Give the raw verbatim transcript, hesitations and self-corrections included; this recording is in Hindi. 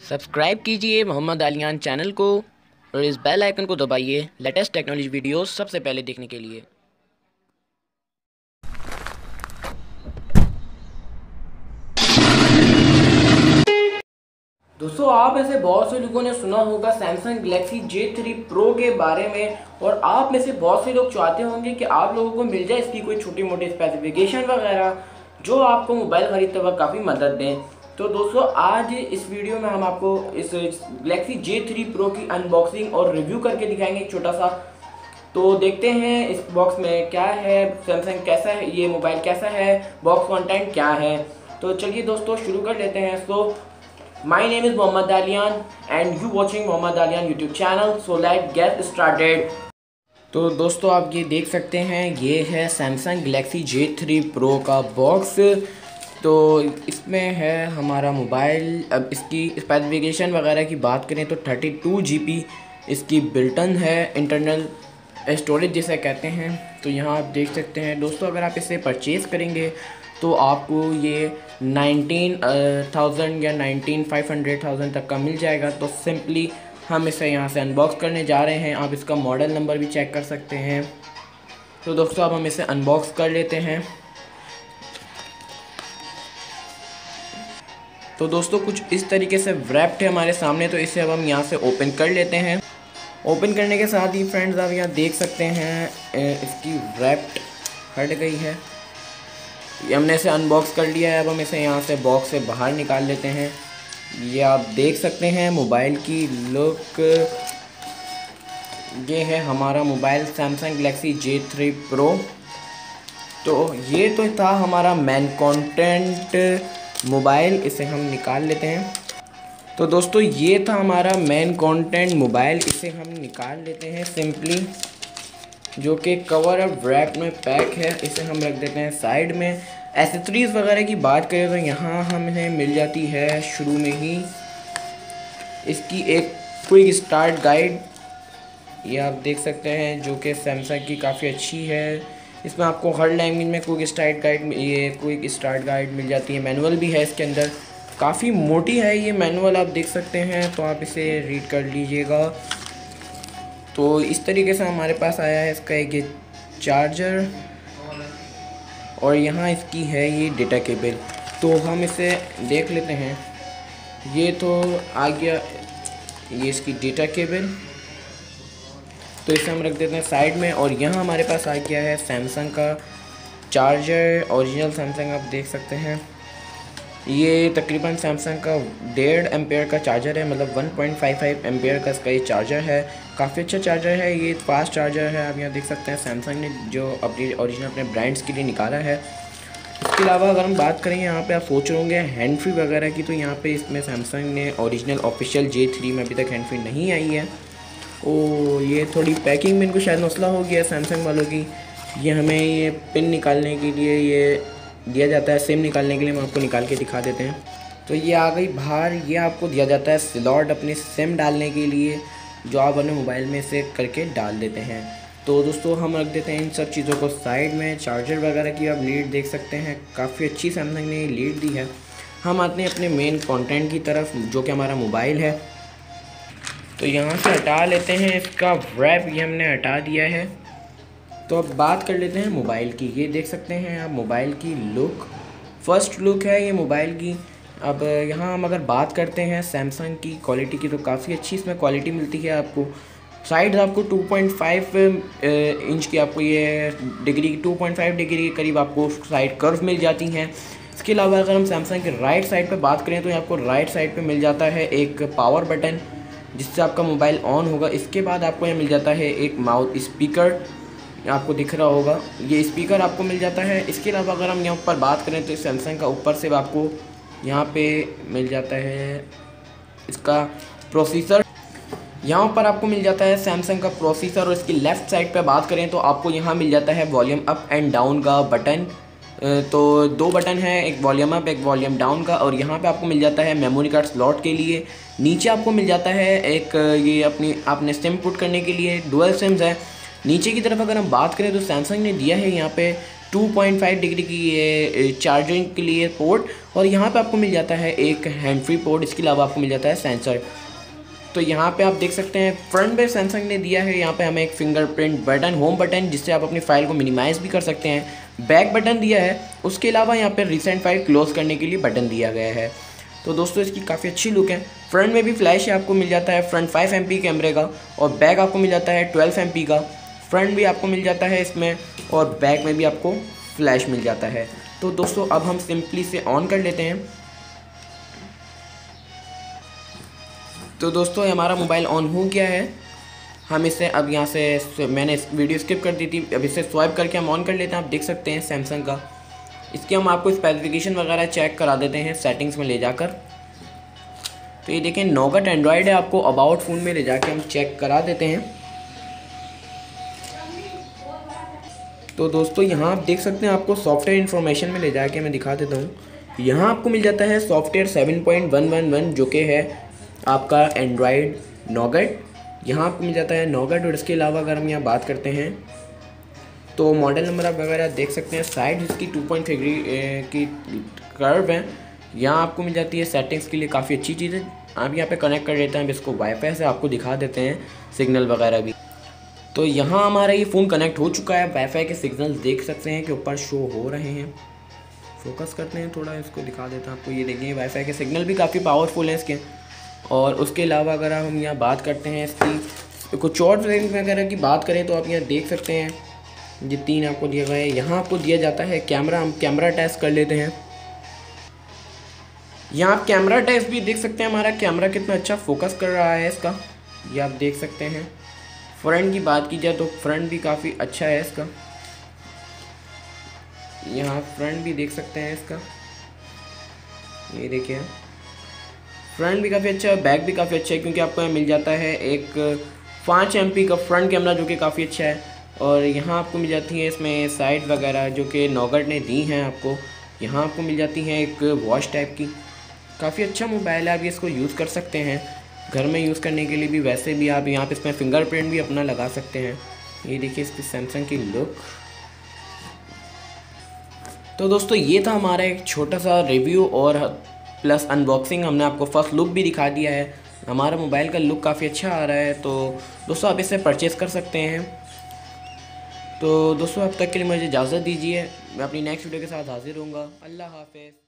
सब्सक्राइब कीजिए मोहम्मद आलियान चैनल को और इस बेल आइकन को दबाइए लेटेस्ट टेक्नोलॉजी वीडियोस सबसे पहले देखने के लिए। दोस्तों, आप में से बहुत से लोगों ने सुना होगा Samsung Galaxy J three Pro के बारे में, और आप में से बहुत से लोग चाहते होंगे कि आप लोगों को मिल जाए इसकी कोई छोटी मोटी स्पेसिफिकेशन वगैरह जो आपको मोबाइल ख़रीदते वक्त काफ़ी मदद दें। तो दोस्तों, आज इस वीडियो में हम आपको इस गैलेक्सी जे थ्री प्रो की अनबॉक्सिंग और रिव्यू करके दिखाएंगे एक छोटा सा। तो देखते हैं इस बॉक्स में क्या है, सैमसंग कैसा है, ये मोबाइल कैसा है, बॉक्स कंटेंट क्या है। तो चलिए दोस्तों शुरू कर लेते हैं। So my name is Mohammad Aliyan and you watching Mohammad Aliyan YouTube channel. So let get started. तो दोस्तों, आप ये देख सकते हैं, ये है Samsung Galaxy J three Pro का बॉक्स। तो इसमें है हमारा मोबाइल। अब इसकी स्पेसिफिकेशन वगैरह की बात करें तो थर्टी टू जी बी इसकी बिल्टन है, इंटरनल स्टोरेज जिसे कहते हैं। तो यहाँ आप देख सकते हैं दोस्तों, अगर आप इसे परचेज़ करेंगे तो आपको ये नाइनटीन थाउजेंड या नाइनटीन फाइव हंड्रेड थाउजेंड तक का मिल जाएगा। तो सिंपली हम इसे यहाँ से अनबॉक्स करने जा रहे हैं। आप इसका मॉडल नंबर भी चेक कर सकते हैं। तो दोस्तों, अब हम इसे अनबॉक्स कर लेते हैं। तो दोस्तों, कुछ इस तरीके से व्रैप्ड है हमारे सामने। तो इसे अब हम यहाँ से ओपन कर लेते हैं। ओपन करने के साथ ही फ्रेंड्स, आप यहाँ देख सकते हैं इसकी व्रैप्ड हट गई है। ये हमने इसे अनबॉक्स कर लिया है। अब हम इसे यहाँ से बॉक्स से बाहर निकाल लेते हैं। ये आप देख सकते हैं मोबाइल की लुक। ये है हमारा mobile Samsung Galaxy J three pro. तो ये तो था हमारा मेन कंटेंट मोबाइल, इसे हम निकाल लेते हैं। तो दोस्तों, ये था हमारा मेन कंटेंट मोबाइल, इसे हम निकाल लेते हैं सिंपली, जो कि कवर और रैप में पैक है। इसे हम रख देते हैं साइड में। एसेसरीज़ वगैरह की बात करें तो यहाँ हमें मिल जाती है शुरू में ही इसकी एक क्विक स्टार्ट गाइड, ये आप देख सकते हैं, जो कि सैमसंग की काफ़ी अच्छी है। इसमें आपको हर लैंग्वेज में क्विक स्टार्ट गाइड ये क्विक स्टार्ट गाइड मिल जाती है। मैनुअल भी है इसके अंदर, काफ़ी मोटी है ये मैनुअल, आप देख सकते हैं। तो आप इसे रीड कर लीजिएगा। तो इस तरीके से हमारे पास आया है इसका एक ये चार्जर, और यहाँ इसकी है ये डेटा केबल। तो हम इसे देख लेते हैं। ये तो आ गया ये इसकी डेटा केबल। तो इसे हम रख देते हैं साइड में। और यहाँ हमारे पास आ गया है सैमसंग का चार्जर, ओरिजिनल सैमसंग, आप देख सकते हैं। ये तकरीबन सैमसंग का डेढ़ एम्पेयर का चार्जर है, मतलब one point five five ampere का इसका ये चार्जर है। काफ़ी अच्छा चार्जर है, ये फास्ट चार्जर है। आप यहाँ देख सकते हैं सैमसंग ने जो अपनी ओरिजिनल अपने ब्रांड्स के लिए निकाला है। इसके अलावा अगर हम बात करें, यहाँ पे आप सोच रहे होंगे हैंड फ्री वगैरह की, तो यहाँ पे इसमें सैमसंग ने ओरिजिनल ऑफिशियल जे थ्री में अभी तक हैंड फ्री नहीं आई है। ओ, ये थोड़ी पैकिंग में इनको शायद मसला हो गया सैमसंग वालों की। ये हमें ये पिन निकालने के लिए ये दिया जाता है, सिम निकालने के लिए। हम आपको निकाल के दिखा देते हैं। तो ये आ गई बाहर। ये आपको दिया जाता है स्लॉट अपनी सिम डालने के लिए, जो आप अपने मोबाइल में से करके डाल देते हैं। तो दोस्तों, हम रख देते हैं इन सब चीज़ों को साइड में। चार्जर वगैरह की आप लीड देख सकते हैं, काफ़ी अच्छी सैमसंग ने लीड दी है। हम आते हैं अपने मेन कंटेंट की तरफ, जो कि हमारा मोबाइल है। तो यहाँ से हटा लेते हैं इसका रैप, ये हमने हटा दिया है। तो अब बात कर लेते हैं मोबाइल की। ये देख सकते हैं आप मोबाइल की लुक, फर्स्ट लुक है ये मोबाइल की। अब यहाँ हम अगर बात करते हैं सैमसंग की क्वालिटी की, तो काफ़ी अच्छी इसमें क्वालिटी मिलती है आपको। साइड आपको टू पॉइंट फाइव इंच की आपको ये degree two point five degree के करीब आपको साइड कर्व मिल जाती हैं। इसके अलावा अगर हम सैमसंग के राइट साइड पे बात करें, तो आपको राइट साइड पे मिल जाता है एक पावर बटन, जिससे आपका मोबाइल ऑन होगा। इसके बाद आपको यहाँ मिल जाता है एक माउथ स्पीकर, आपको दिख रहा होगा, ये स्पीकर आपको मिल जाता है। इसके अलावा अगर हम यहाँ पर बात करें, तो सैमसंग का ऊपर से आपको यहाँ पे मिल जाता है इसका प्रोसेसर। यहाँ पर आपको मिल जाता है सैमसंग का प्रोसेसर। और इसकी लेफ़्ट साइड पे बात करें तो आपको यहाँ मिल जाता है वॉल्यूम अप एंड डाउन का बटन। तो दो बटन है, एक वॉल्यूम अप एक वॉल्यूम डाउन का। और यहाँ पे आपको मिल जाता है मेमोरी कार्ड स्लॉट के लिए। नीचे आपको मिल जाता है एक ये अपनी आपने सिम पुट करने के लिए, डुअल सिम्स है। नीचे की तरफ अगर हम बात करें तो सैमसंग ने दिया है यहाँ पे टू पॉइंट फाइव डिग्री की ये चार्जिंग के लिए पोर्ट, और यहाँ पे आपको मिल जाता है एक हैंड फ्री पोर्ट। इसके अलावा आपको मिल जाता है सेंसर। तो यहाँ पे आप देख सकते हैं फ्रंट पे सैमसंग ने दिया है यहाँ पे हमें एक फिंगरप्रिंट बटन, होम बटन, जिससे आप अपनी फ़ाइल को मिनिमाइज़ भी कर सकते हैं। बैक बटन दिया है, उसके अलावा यहाँ पे रिसेंट फाइल क्लोज़ करने के लिए बटन दिया गया है। तो दोस्तों इसकी काफ़ी अच्छी लुक है। फ्रंट में भी फ्लैश आपको मिल जाता है, फ्रंट फाइव एम पी कैमरे का, और बैक आपको मिल जाता है ट्वेल्व एम पी का। फ्रंट भी आपको मिल जाता है इसमें, और बैक में भी आपको फ्लैश मिल जाता है। तो दोस्तों अब हम सिंपली से ऑन कर लेते हैं। तो दोस्तों हमारा मोबाइल ऑन हो गया है। हम इसे अब यहाँ से, मैंने इस वीडियो स्किप कर दी थी, अब इसे स्वाइप करके हम ऑन कर लेते हैं। आप देख सकते हैं सैमसंग का। इसके हम आपको स्पेसिफिकेशन वगैरह चेक करा देते हैं सेटिंग्स में ले जाकर। तो ये देखें नॉगट एंड्रॉयड है, आपको अबाउट फ़ोन में ले जाके हम चेक करा देते हैं। तो दोस्तों यहाँ आप देख सकते हैं, आपको सॉफ्टवेयर इन्फॉर्मेशन में ले जाके मैं दिखा देता हूँ। यहाँ आपको मिल जाता है software seven point one one one, जो कि है आपका एंड्रॉयड नॉगट। यहाँ आपको मिल जाता है नॉगट, और इसके अलावा अगर हम यहाँ बात करते हैं तो मॉडल नंबर आप वगैरह देख सकते हैं। साइड इसकी टू पॉइंट डिग्री की कर्व है। यहाँ आपको मिल जाती है सेटिंग्स के लिए काफ़ी अच्छी चीज़ है। आप यहाँ पे कनेक्ट कर देते हैं, इसको वाईफाई से आपको दिखा देते हैं सिग्नल वगैरह भी। तो यहाँ हमारा ये फ़ोन कनेक्ट हो चुका है। वाईफाई के सिग्नल देख सकते हैं कि ऊपर शो हो रहे हैं। फोकस करते हैं थोड़ा, इसको दिखा देता हूँ आपको। ये देखिए वाईफाई के सिग्नल भी काफ़ी पावरफुल हैं इसके। और उसके अलावा अगर हम यहाँ बात करते हैं इसकी कुछ और रेंज वगैरह की बात करें, तो आप यहाँ देख सकते हैं ये तीन आपको दिया गया है। यहाँ आपको दिया जाता है कैमरा। हम कैमरा टेस्ट कर लेते हैं। यहाँ आप कैमरा टेस्ट भी देख सकते हैं, हमारा कैमरा कितना अच्छा फोकस कर रहा है इसका, ये आप देख सकते हैं। फ्रंट की बात की जाए तो फ्रंट भी काफ़ी अच्छा है इसका। यहाँ फ्रंट भी देख सकते हैं इसका, ये देखिए फ्रंट भी काफ़ी अच्छा है, बैक भी काफ़ी अच्छा है, क्योंकि आपको यहाँ मिल जाता है एक पाँच एम पी का फ्रंट कैमरा, जो कि काफ़ी अच्छा है। और यहाँ आपको मिल जाती है इसमें साइड वगैरह, जो कि नॉगट ने दी हैं आपको। यहाँ आपको मिल जाती है एक वॉच टाइप की। काफ़ी अच्छा मोबाइल है, आप इसको यूज़ कर सकते हैं घर में यूज़ करने के लिए भी। वैसे भी आप यहाँ पे इसमें फिंगरप्रिंट भी अपना लगा सकते हैं। ये देखिए इसकी सैमसंग की लुक। तो दोस्तों ये था हमारा एक छोटा सा रिव्यू और प्लस अनबॉक्सिंग। हमने आपको फर्स्ट लुक भी दिखा दिया है। हमारा मोबाइल का लुक काफ़ी अच्छा आ रहा है। तो दोस्तों आप इसे परचेज़ कर सकते हैं। तो दोस्तों अब तक के लिए मुझे इजाज़त दीजिए। मैं अपनी नेक्स्ट वीडियो के साथ हाजिर होऊंगा। अल्लाह हाफ़िज़।